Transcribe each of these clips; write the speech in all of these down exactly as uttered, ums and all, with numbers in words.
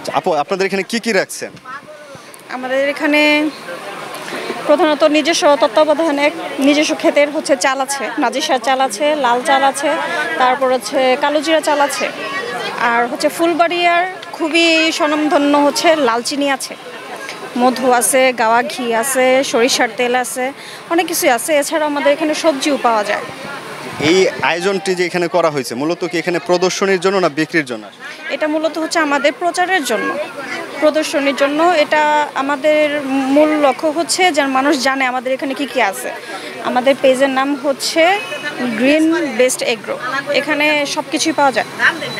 আপু আপনাদের এখানে কি কি রাখছেন? আমাদের এখানে প্রধানত নিজস্ব তত্ত্বাবধানে নিজস্ব ক্ষেতের হচ্ছে চাল আছে, নাজিসার চাল আছে, লাল চাল আছে, তারপর হচ্ছে কালোজিরা চাল আছে, আর হচ্ছে ফুলবাড়িয়ার খুবই স্বনামধন্য হচ্ছে লালচিনি আছে, মধু আছে, গাওয়া ঘি আছে, সরিষার তেল আছে, অনেক কিছুই আছে। এছাড়া আমাদের এখানে সবজিও পাওয়া যায়। এই আয়োজনটি যে এখানে করা হয়েছে মূলত কি এখানে প্রদর্শনীর জন্য না বিক্রির জন্য? এটা মূলত হচ্ছে আমাদের প্রচারের জন্য, প্রদর্শনীর জন্য। এটা আমাদের মূল লক্ষ্য হচ্ছে যেন মানুষ জানে আমাদের এখানে কি কি আছে। আমাদের পেজের নাম হচ্ছে গ্রিন বেস্ট এগ্রো, এখানে সব কিছুই পাওয়া যায়।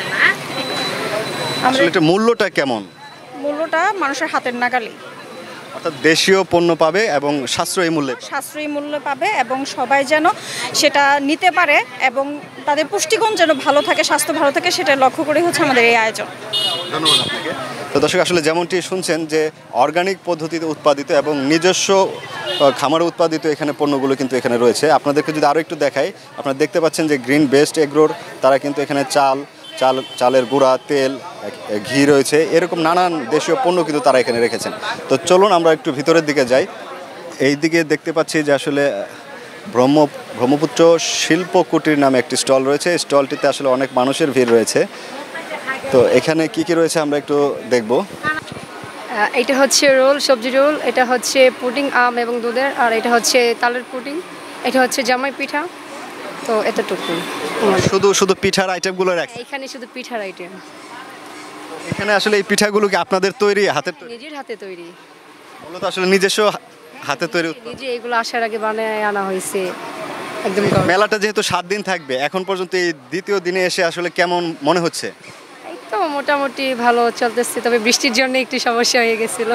আসলে এটা মূল্যটা কেমন? মূল্যটা মানুষের হাতের নাগালে, অর্থাৎ দেশীয় পণ্য পাবে এবং সাশ্রয়ী মূল্যে সাশ্রয়ী মূল্য পাবে এবং সবাই যেন সেটা নিতে পারে এবং তাদের পুষ্টিগুণ যেন ভালো থাকে, স্বাস্থ্য ভালো থাকে, সেটা লক্ষ্য করে হচ্ছে আমাদের এই আয়োজন। ধন্যবাদ আপনাকে। তো দর্শক আসলে যেমনটি শুনছেন যে অর্গানিক পদ্ধতিতে উৎপাদিত এবং নিজস্ব খামারে উৎপাদিত এখানে পণ্যগুলো কিন্তু এখানে রয়েছে। আপনাদেরকে যদি আরও একটু দেখাই, আপনারা দেখতে পাচ্ছেন যে গ্রিন বেস্ট এগ্রোর তারা কিন্তু এখানে চাল চাল চালের গুঁড়া, তেল, ঘি রয়েছে, এরকম নানান দেশীয় পণ্য কিন্তু তারা এখানে রেখেছেন। তো চলুন আমরা একটু ভিতরের দিকে যাই। এই দিকে দেখতে পাচ্ছি যে আসলে ব্রহ্ম ব্রহ্মপুত্র শিল্প কুটির নামে একটি স্টল রয়েছে। স্টলটিতে আসলে অনেক মানুষের ভিড় রয়েছে। তো এখানে কি কি রয়েছে আমরা একটু দেখব। এটা হচ্ছে রোল, সবজি রোল, এটা হচ্ছে পুডিং আম এবং দুধের, আর এটা হচ্ছে তালের পুডিং, এটা হচ্ছে জামাই পিঠা। তো এতটুকু। শুধু শুধু পিঠার আইটেমগুলো রাখছে এখানে শুধু পিঠার আইটেম। এখানে আসলে এই পিঠাগুলো কি আপনাদের তৈরি, হাতের তৈরি? নিজের হাতে তৈরি, মূলত আসলে নিজস্ব হাতে তৈরি। নিজে এগুলো আসার আগে বানায় আনা হয়েছে একদম। মেলাটা যেহেতু সাত দিন থাকবে, এখন পর্যন্ত এই দ্বিতীয় দিনে এসে আসলে কেমন মনে হচ্ছে? এই তো মোটামুটি ভালো চলতেছে, তবে বৃষ্টির জন্য একটু সমস্যা হয়ে গেছিল।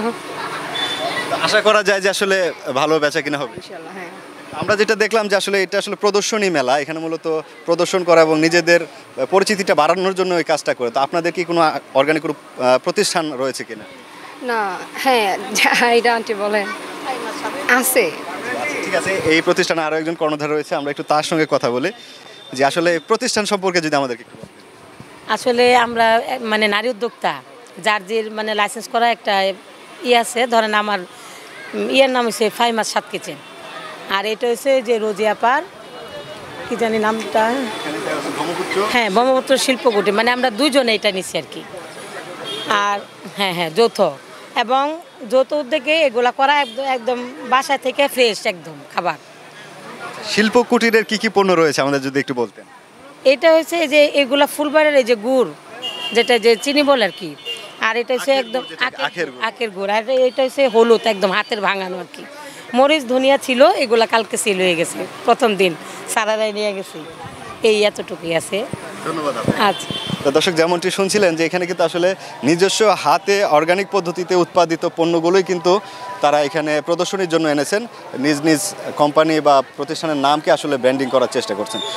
আশা করা যায় যে আসলে ভালো বেচা কিনা হবে ইনশাআল্লাহ। হ্যাঁ, আমরা যেটা দেখলাম যে আসলে এটা আসলে প্রদর্শনী মেলা, এখানে মূলত প্রদর্শন করা এবং নিজেদের পরিচিতিটা বাড়ানোর জন্য এই কাজটা করে। তো আপনাদের কি কোনো অর্গানিক প্রতিষ্ঠান রয়েছে কিনা? না, হ্যাঁ, এটা আন্টি বলেন আছে। ঠিক আছে, এই প্রতিষ্ঠানে আরও একজন কর্ণধার রয়েছে, আমরা একটু তার সঙ্গে কথা বলি যে আসলে প্রতিষ্ঠান সম্পর্কে যদি আমাদেরকে একটু বলেন। আসলে আমরা মানে নারী উদ্যোক্তা, যার যে মানে লাইসেন্স করা একটা ই আছে, ধরেন আমার ইয়ের নাম হচ্ছে ফাইমাস সাত কিচেন, আর এটা হচ্ছে যে রোজিয়াপার কি জানি নামটা, হ্যাঁ ব্রহ্মপুত্র শিল্পকুটির, মানে আমরা দুজনে এটা নিচ্ছি আর কি। আর হ্যাঁ হ্যাঁ যৌথ, এবং যৌথ উদ্যোগে এগুলা করা একদম একদম বাসা থেকে ফ্রেশ একদম খাবার। শিল্প কুটিরের কি কি পণ্য রয়েছে আমাদের যদি একটু বলতেন। এটা হচ্ছে যে এগুলা ফুলবাড়ির এই যে গুড়, যেটা যে চিনি বলে আর কি, আর এটা হচ্ছে একদম আখের গুড়, আর এটা হচ্ছে হলুদ একদম হাতের ভাঙানো আর কি। মরিচ ধনিয়া ছিল, এগুলা কালকে সেল হয়ে গেছে প্রথম দিন, সারারাই নিয়ে গেছি। এই এতটুকুই আছে। ধন্যবাদ। আচ্ছা, তো দর্শক যেমনটি শুনছিলেন যে এখানে কিন্তু আসলে নিজস্ব হাতে অর্গানিক পদ্ধতিতে উৎপাদিত পণ্যগুলোই কিন্তু তারা এখানে প্রদর্শনীর জন্য এনেছেন। নিজ নিজ কোম্পানি বা প্রতিষ্ঠানের নামকে আসলে ব্র্যান্ডিং করার চেষ্টা করছেন।